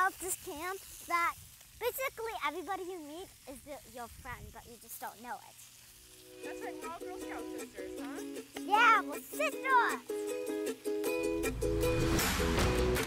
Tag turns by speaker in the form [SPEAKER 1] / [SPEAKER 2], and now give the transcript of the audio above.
[SPEAKER 1] about this camp that basically everybody you meet is your friend, but you just don't know it.
[SPEAKER 2] That's right, we're all Girl Scout sisters, huh?
[SPEAKER 1] Yeah, we're sisters!